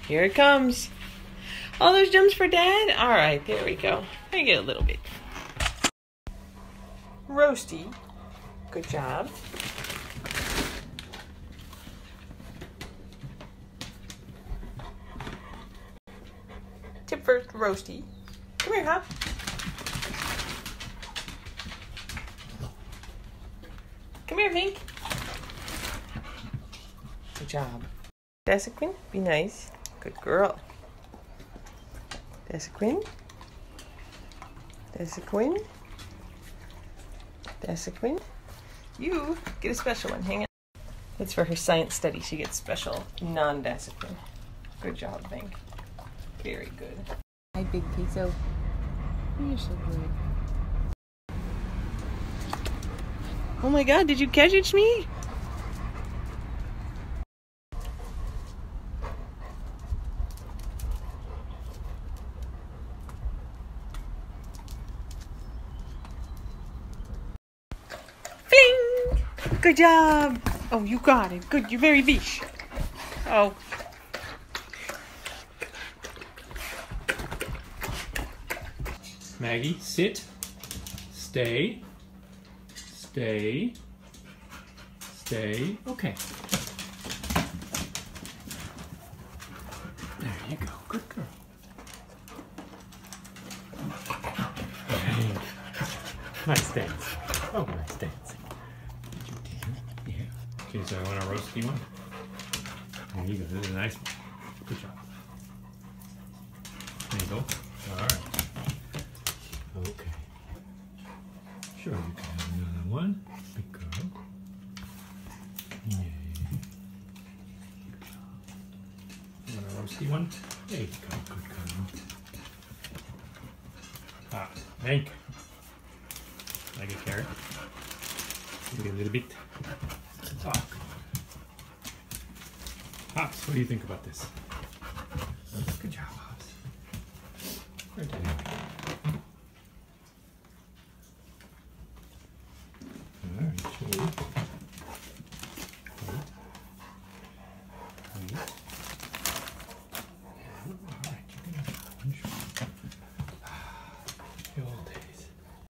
Here it comes. All those jumps for Dad? All right, there we go. I get a little bit. Roasty. Good job. Tip first, Roasty. Come here, Hop. Come here, Pink. Good job. Dessaquin, be nice. Good girl. Dessaquin. Dessaquin. Dessaquin. You get a special one. Hang on. It's for her science study. She gets special non-Dessaquin. Good job, Pink. Very good. Hi, Big Queso. You're so good. Oh my God, did you catch it, Shmee? Fling! Good job. Oh, you got it. Good, you're very fish. Oh. Maggie, sit, stay, stay, stay. Okay. There you go. Good girl. Nice dance. Oh, nice dancing. Yeah. Okay, so I want a roasty one. There you go. This is a nice one. Good job. There you go. All right. Okay. Sure, you can have another one. Good girl. Yay. You want a roasty one? There you go. Good girl. Ah, thank you. Like a carrot. Maybe a little bit. Talk. Hops, what do you think about this? Good job, Hops. Right there.